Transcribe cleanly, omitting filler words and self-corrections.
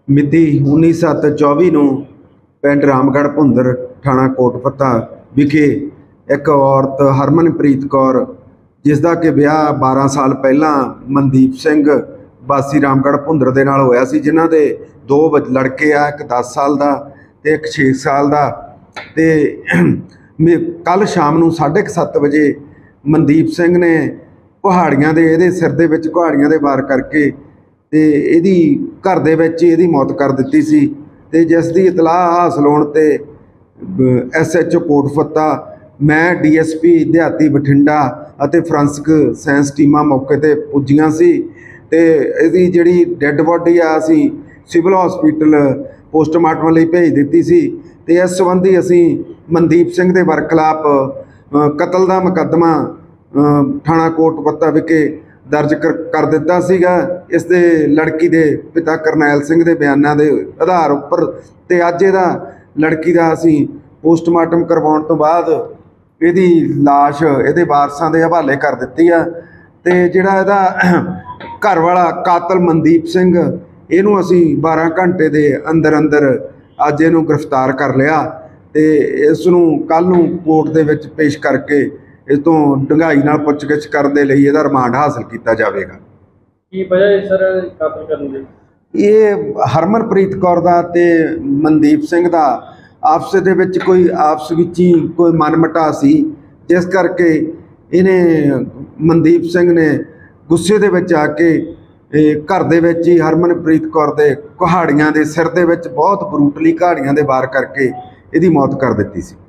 ਮਿਤੀ 19/7/24 ਨੂੰ ਪਿੰਡ ਰਾਮਗੜ੍ਹ ਭੁੰਦਰ ਥਾਣਾ ਕੋਟਪੱਤਾ ਵਿਖੇ ਇੱਕ ਔਰਤ ਹਰਮਨਪ੍ਰੀਤ ਕੌਰ ਜਿਸ ਦਾ ਕਿ ਵਿਆਹ 12 ਸਾਲ ਪਹਿਲਾਂ ਮਨਦੀਪ ਸਿੰਘ ਵਾਸੀ ਰਾਮਗੜ੍ਹ ਭੁੰਦਰ ਦੇ ਨਾਲ ਹੋਇਆ ਸੀ, ਜਿਨ੍ਹਾਂ ਦੇ 2 ਲੜਕੇ ਆ, ਇੱਕ 10 ਸਾਲ ਦਾ ਤੇ ਇੱਕ 6 ਸਾਲ ਦਾ। ਤੇ ਕੱਲ੍ਹ ਸ਼ਾਮ ਨੂੰ 7:30 ਵਜੇ ਮਨਦੀਪ ਸਿੰਘ ਨੇ ਕੁਹਾੜੀਆਂ ਦੇ ਇਹਦੇ ਸਿਰ ਦੇ ਵਿੱਚ ਕੁਹਾੜੀਆਂ ਦੇ ਵਾਰ ਕਰਕੇ ਤੇ ਇਹਦੀ ਘਰ ਦੇ ਵਿੱਚ ਇਹਦੀ ਮੌਤ ਕਰ ਦਿੱਤੀ ਸੀ। ਤੇ ਜਿਸ ਦੀ ਇਤਲਾਹ ਹਾਸਲ ਹੋਣ ਤੇ SHO ਕੋਟਪੱਤਾ, ਮੈਂ DSP ਦਿਹਾਤੀ ਬਠਿੰਡਾ ਅਤੇ ਫੋਰੈਂਸਿਕ ਸਾਇੰਸ ਟੀਮਾਂ ਮੌਕੇ ਤੇ ਪੁੱਜੀਆਂ ਸੀ। ਤੇ ਇਹਦੀ ਜਿਹੜੀ ਡੈੱਡ ਬੋਡੀ ਆ ਅਸੀਂ ਸਿਵਲ ਹਸਪੀਟਲ ਪੋਸਟਮਾਰਟਮ ਲਈ ਭੇਜ ਦਿੱਤੀ ਸੀ। ਤੇ ਇਸ ਸੰਬੰਧੀ ਅਸੀਂ ਮਨਦੀਪ ਸਿੰਘ ਦੇ ਖਿਲਾਫ ਕਤਲ ਦਾ ਮੁਕੱਦਮਾ ਥਾਣਾ ਕੋਟਪੱਤਾ ਵਿਖੇ ਦਰਜ ਕਰ ਦਿੱਤਾ ਸੀਗਾ। ਇਸ ਦੇ ਲੜਕੀ ਦੇ ਪਿਤਾ ਕਰਨੈਲ ਸਿੰਘ ਦੇ ਬਿਆਨਾਂ ਦੇ ਆਧਾਰ ਉੱਪਰ ਤੇ ਅੱਜ ਇਹਦਾ ਲੜਕੀ ਦਾ ਅਸੀਂ ਪੋਸਟਮਾਰਟਮ ਕਰਵਾਉਣ ਤੋਂ ਬਾਅਦ ਇਹਦੀ ਲਾਸ਼ ਇਹਦੇ ਵਾਰਸਾਂ ਦੇ ਹਵਾਲੇ ਕਰ ਦਿੱਤੀ ਆ। ਤੇ ਜਿਹੜਾ ਇਹਦਾ ਘਰ ਵਾਲਾ ਕਾਤਲ ਮਨਦੀਪ ਸਿੰਘ, ਇਹਨੂੰ ਅਸੀਂ 12 ਘੰਟੇ ਦੇ ਅੰਦਰ ਅੱਜ ਇਹਨੂੰ ਗ੍ਰਿਫਤਾਰ ਕਰ ਲਿਆ ਤੇ ਇਸ ਨੂੰ ਕੱਲ੍ਹ ਨੂੰ ਕੋਰਟ ਦੇ ਵਿੱਚ ਪੇਸ਼ ਕਰਕੇ ਇਸ ਤੋਂ ਡੂੰਘਾਈ ਨਾਲ ਪੁੱਛਗਿੱਛ ਕਰਨ ਦੇ ਲਈ ਇਹਦਾ ਰਿਮਾਂਡ ਹਾਸਲ ਕੀਤਾ ਜਾਵੇਗਾ। ਕੀ ਵਜ੍ਹਾ ਹੈ ਸਰ ਕਾਤਲ ਕਰਨ ਦੀ? ਇਹ ਹਰਮਨਪ੍ਰੀਤ ਕੌਰ ਦਾ ਤੇ ਮਨਦੀਪ ਸਿੰਘ ਦਾ ਆਪਸ ਦੇ ਵਿੱਚ ਆਪਸ ਵਿੱਚ ਹੀ ਕੋਈ ਮਨਮਟਾ ਸੀ, ਜਿਸ ਕਰਕੇ ਇਹਨੇ ਮਨਦੀਪ ਸਿੰਘ ਨੇ ਗੁੱਸੇ ਦੇ ਵਿੱਚ ਆ ਕੇ ਘਰ ਦੇ ਵਿੱਚ ਹੀ ਹਰਮਨਪ੍ਰੀਤ ਕੌਰ ਦੇ ਕੁਹਾੜੀਆਂ ਦੇ ਸਿਰ ਦੇ ਵਿੱਚ ਬਹੁਤ ਬਰੂਟਲੀ ਕੁਹਾੜੀਆਂ ਦੇ ਵਾਰ ਕਰਕੇ ਇਹਦੀ ਮੌਤ ਕਰ ਦਿੱਤੀ ਸੀ।